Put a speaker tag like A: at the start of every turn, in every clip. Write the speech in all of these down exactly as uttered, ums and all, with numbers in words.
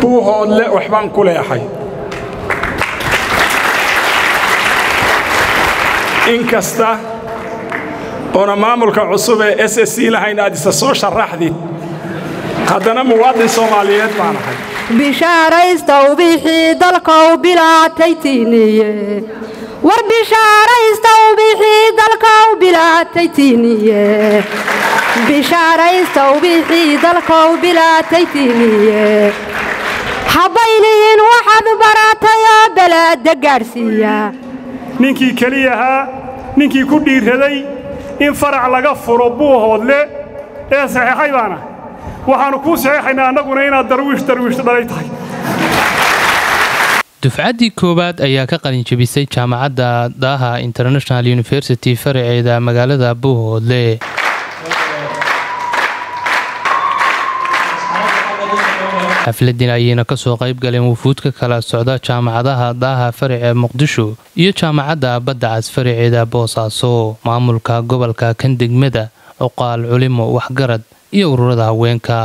A: buuhood le waxbaan ku leeyahay inkasta oo maamulka cusub ee S S C lahayn aad isa soo sharaxdid haddana muwaadin Soomaaliyeed baan ahay
B: bishaaraysta u bixii dalka u bilaataytiniye war bishaaraysta u bixii dalka u bilaataytiniye bishaaraysta u bixii dalka u bilaataytiniye habayliin waxaad baratay balad gaarsiya
C: ninkii kaliyaha ninkii ku dhiiraday in farac laga furo buuhoodle ee saxiixay baana waxaanu ku saxiixaynaa annaguna inaad darwiish darwiish dhalay tahay
D: dufcadii koowaad ayaa ka qalin jabisay jaamacadda Daha International University faraceeda magaalada Buuhoodle xafladdan ayayna ka soo qayb galeen wufuudka kala socda jaamacadaha Daha farace Muqdisho iyo jaamacadda Badda Cas faraceeda Boosaaso maamulka gobolka kan degmada Uqaal Culimo waxgarad iyo ururada haweenka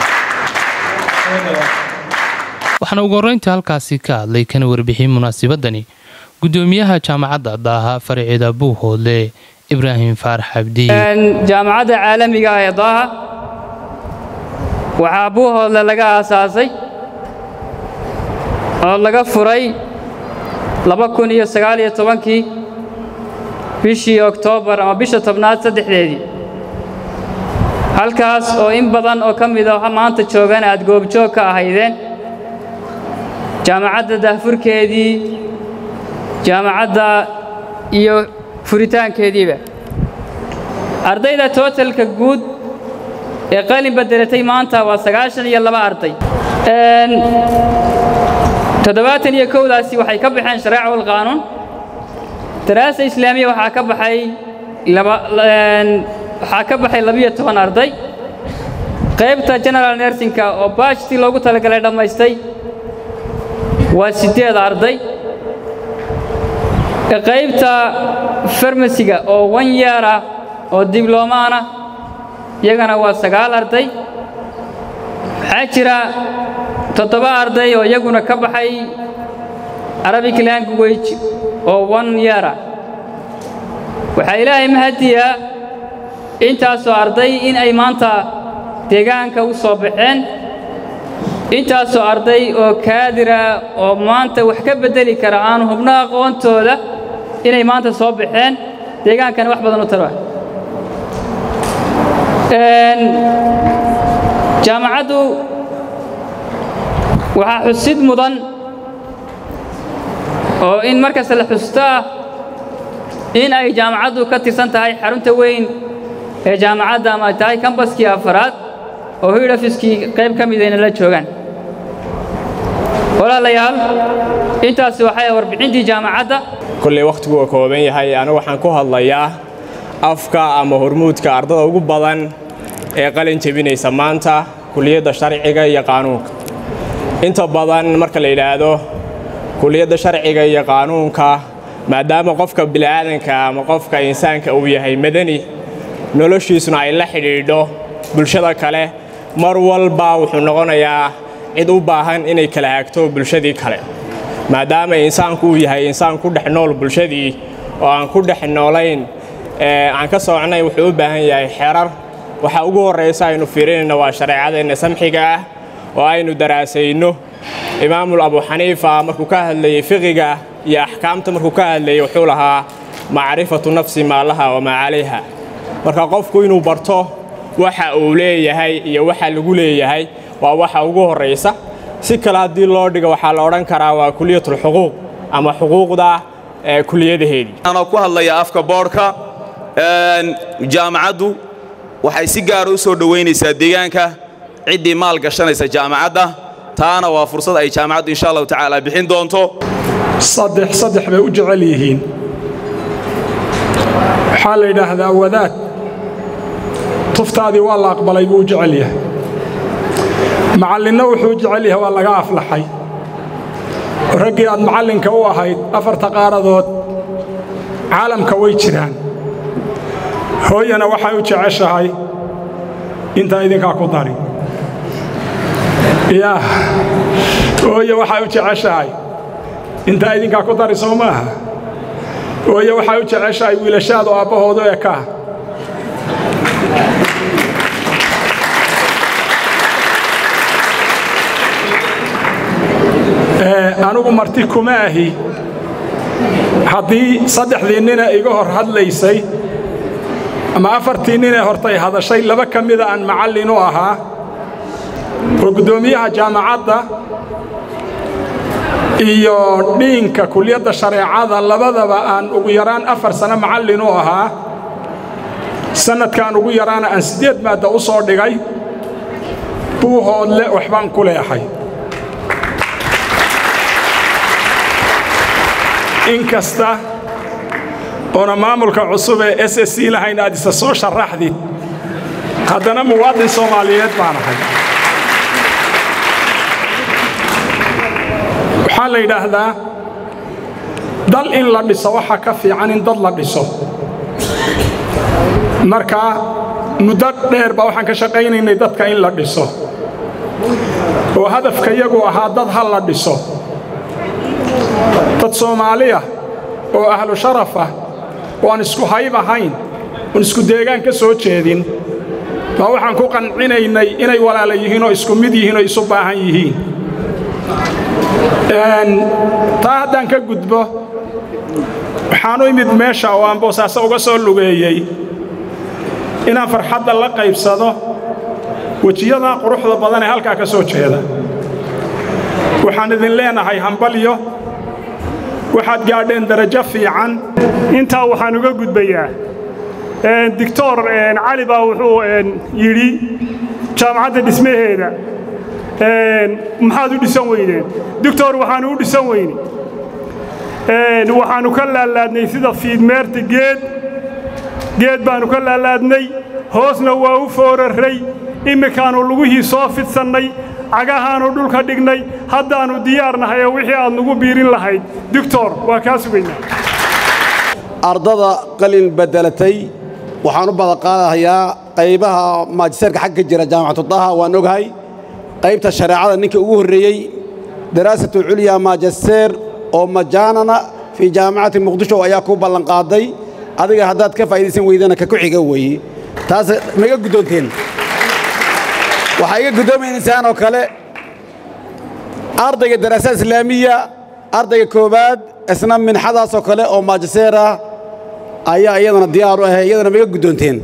D: waxaana ugu horeyntii halkaasi ka hadlay kana warbixin munaasabadani gudoomiyaha jaamacadda Daha faraceeda Buuhoodle Ibrahim Faarax Abdi
E: jaamacadda caalamiga ah ee Daha waxa Buuhoodle laga aasaasay oo laga furay laba kun iyo sagaal iyo toban-kii bishii Oktoobar ama bisha tobnaad saddexdeedii halkaas oo in badan oo kamid ah maanta joogan aad goobjoog ka ahaydeen jaamacadda daafurkeedii jaamacadda iyo furitaankeediiba ardayda totalka guud ee qalin bedelatay maanta waa sagaashan iyo laba arday een toddobaatan iyo kow daasi waxay ka baxeen sharci wal qaanuun daraasa islaamiga waxa ka baxay laba waxa ka baxay laba iyo toban arday qaybta general nursing oo baashti loogu talagalay dhamaystay waa sideed arday qaybta farmasiga oo one year ah oo diblomaana iyagana waa sagaal arday waxaa jira toddoba arday oo iyaguna ka baxay Arabic language oo one year ah waxaa ilaahay mahadiyaa intaasoo arday in ay maanta deegaanka u soo baxeen intaasoo arday oo kaadira oo maanta wax ka bedeli kara aan hubno aqoontooda inay maanta soo baxeen deegaankana wax badan u taro een jaamacaddu waxa xusid mudan oo in markaas la xustaa in ay jaamacaddu ka tirsan tahay xarunta weyn ee jaamacadda ama tahay campuskii afraad oo head office-kii qayb ka mid ah la joogan walaalayaal intaas waxay warbixintii jaamacadda
F: kulli waqtigu oo kooban yahay anigu waxaan ku hadlayaa afka ama hormuudka ardada ugu badan ee qalin jabinaysa maanta kulliyadda sharciga iyo qaanuunka inta badan marka la yiraahdo kulliyadda sharciga iyo qaanuunka maadaama qofka bini'aadanka ama qofka insaanka uu yahay madani noloshiisuna ay la xidhiidho bulshada kale mar walba wuxuu noqonayaa cid u baahan inay kala hagto bulshadii kale maadaama insaanku uu yahay insaan ku dhex nool bulshadii oo aan ku dhex noolayn ee aan ka soconay wuxuu u baahan yahay xeerar waxa ugu horeysa aynu fiirinayna waa shareecada samxiga ah oo aynu daraasayno imaam Abu Hanifa markuu ka hadlayay fiqiga iyo ahkaamta markuu ka hadlayay wuxuu lahaa macrifatu nafsi ma laha wa ma alayha marka qofku inuu barto waxa uu leeyahay iyo waxa lagu leeyahay waa waxa ugu horeysa si kala hadii loo dhigo waxa la oran karaa waa kuliyatul xuquuq ama xuquuqda ee kuliyadaheedii
G: ana ku hadlaya afka boorka een jaamacaddu waxay si gaar ah u soo dhaweynaysaa deegaanka cidii maal gashanaysa jaamacadda taana waa fursad ay jaamacaddu insha Allah ta'ala bixin doonto
A: صدح صدح bay u jecel yihiin waxa la yiraahdaa wadaad tuftaadii waa la aqbalay buu jecel yahay macallinna wuxuu jecel yahay waa laga aflaxay ragii aad macallinka u ahayd afarta qaaradood caalamka way jiraan hooyana waxay u jeceshahay inta idinka ku dari يا وهي waxay u jeceshahay inta idinka ku dari Soomaha وهي waxay u jeceshahay wiilashaada oo aabahooda ee ka anigu marti kuma ahi haddii saddexdii nin ee iga hor hadlaysay ama afartii nin ee hortay hadashay laba ka mid aan macallin u ahaa oo gudoomiyaha jaamacadda iyo dhiinka kulliyadda shareecada labadaba aan ugu yaraan afar sano macallin u ahaa sanadkan ugu yaraana aan sideed maadda u soo dhigay buuhoodle waxbaan ku leeyahay inkasta oona maamulka cusub ee S S C lahayn aad isa soo sharaxdid haddana muwaadin Soomaaliyeed baan ahay waxaa la yidhaahdaa dal in la dhiso waxa ka fiican in dad la dhiso marka muddo dheer baa waxaan ka shaqaynaynay dadka in la dhiso oo hadafka iyagu ahaa dad hal la dhiso dad Soomaaliya oo ahlu sharaf ah oo aan isku hayb ahayn oo isku deegaan ka soo jeedin baa waxaan ku qancinaynay inay walaalo yihiin oo isku mid yihiin oo isu baahan yihiin een taa haddaan ka gudbo waxaan u imid meesha oo aan boosaaso uga soo lugeeyey inaan farxadda la qaybsado wajiyada quruxda badan ee halkaa ka soo jeeda waxaan idin leenahay hambalyo waxaad gaadheen darajo fiican
C: intaa waxaan uga gudbayaa doctor cali baa wuxuu yidhi jaamacadda dhismaheeda maxaad u dhisan weydeen doctor waxaan u dhisan weyne waxaanu ka laalaadnay sida fiidmeerta geed geed baanu ka laalaadnay hoosna waa u fooraray imikaanu lugihii soo fidsannay cagahaanu dhulka dhignay haddaanu diyaarnahay oo wixii aad nagu biirin lahayd doctor waa kaa sugaynaa
H: ardada qalin bedelatay waxaan u badan qaadayaa qaybaha maajisteerka xagga jira jaamacatu Daha waan ogahay qaybta shareecada ninka ugu horeeyay daraasatu culya maajisteer oo majaanana fi jaamacati muqdisho ayaa ku ballan qaaday adiga haddaad ka faa'iideysan weydana ka ku xiga weeye taas naga gudoonteen waxay iga gudoomaynaysaa oo kale ardayga daraasada islaamiya ardayga koobaad isna minxadaas oo kale oo maajisteera ayaa iyadana diyaar u ah iyadana naga gudoonteen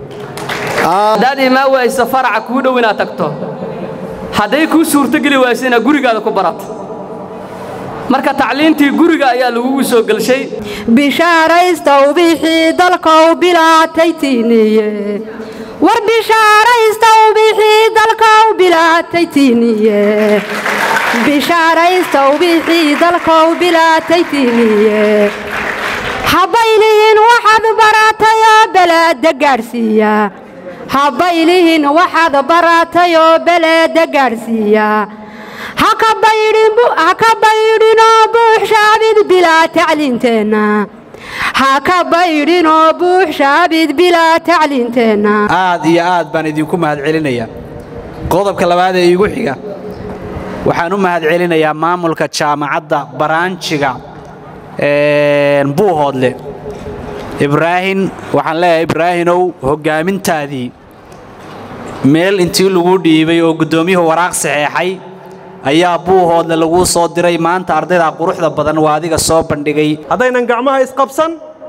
I: daadii ma waysa faraca ku dhow inaad tagto haday ku suurto gali waasina gurigaada ku barato marka tacliintii guriga ayaa lagu soo galshay
B: bishaaraysta u bixi dalka u bilaataytiiniye war bishaaraysta u bixi dalka u bilaataytiiniye bishaaraysta u bixi dalka u bilaataytiiniye habayliin waxaad baratay oo balad gaarsiya habayliin waxaad baratay oo balad gaarsiya haka baydin bu haka baydin oo buuxshaabid bilaa tacliinteena haka baydin oo buuxshaabid bilaa tacliinteena
J: aad iyo aad baan idinku mahad celinayaa qodobka labaad ee igu xiga waxaan u mahad celinayaa maamulka jaamacadda baraanjiga een buuhoodle ibraahim waxaan leeyahay ibraahimow hogaamintaadii meel intii lagu dhiibay oo gudoomiyuhu waraaq saxeexay ayaa buuhoodle lagu soo diray maanta ardayda quruxda badan waa adiga soo bandhigay
K: hadaynan gacmaha isqabsan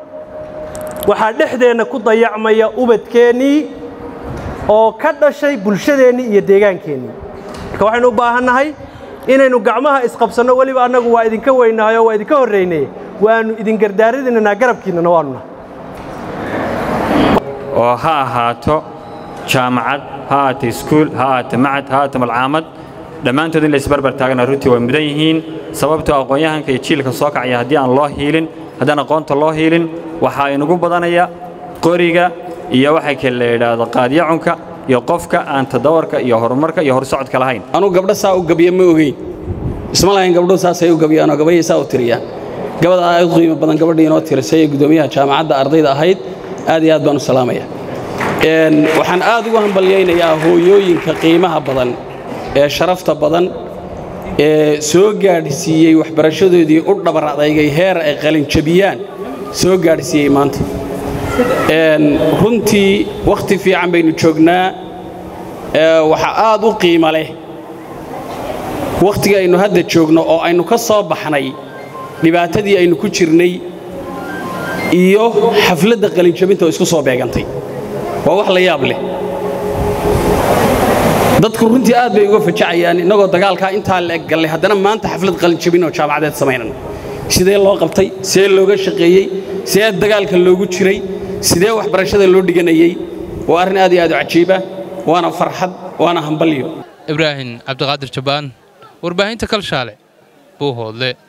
K: waxa dhexdeena ku dayacmaya ubadkeeni oo ka dhashay bulshadeeni iyo deegaankeeni marka waxaynu u baahannahay inaynu gacmaha isqabsano waliba anagu waa idinka weynahay oo waa idinka horeynay waanu idin gardaaridina garabkiina waanu
L: oo ha ahaato jaamacad ha ahaato iskuul ha ahaato macad ha ahaato malcaamad dhammaantood in la isbarbar taagana runtii way mudan yihiin sababtoo aqoon-yahanka iyo jiilka soo kacaya haddii aan loo hiilin haddaan aqoonta loo hiilin waxaa inugu badanaya qoriga iyo waxay kale la yidhaahdo qaadiyacunka iyo qofka aan tadawarka iyo horumarka iyo horsocodka lahayn
M: anu gabdho saa u gabiya ma ogeyn isma lahayn gabdho saasay u gabiyaan oo gabayay saa u tiriyaan gabadha aad qiimo badan gabadhii inoo tirisay ee gudoomiyaha jaamacadda ardayda ahayd aad iyo aad baan u salaamaya een waxaan aad ugu hambalyaynayaa hooyooyinka qiimaha badan ee sharafta badan ee soo gaadhsiiyey waxbarashadoodii u dhabar adeygay heer ay qalin jabiyaan soo gaadhsiiyey maanta runtii wakhti fiican baynu joognaa waxa aad u qiimo leh wakhtiga aynu hadda joogno oo aynu ka soo baxnay dhibaatadii aynu ku jirnay iyo xafladda qalinjabinta oo isku soo beegantay waa wax la yaab leh dadku runtii aad bay uga fajacayaan innagoo dagaalkaa intaa la eg gallay haddana maanta xaflad qalinjabin oo jaamacadeed samaynana sidee loo qabtay sidee looga shaqeeyey sidee dagaalka loogu jiray sidee waxbarashada loo dhiganayey waa arrin aad iyo aad u cajiiba waana farxad waana hambalyo
D: ibraahim cabdiqaadir jabaan warbaahinta kalshaale buu hoodle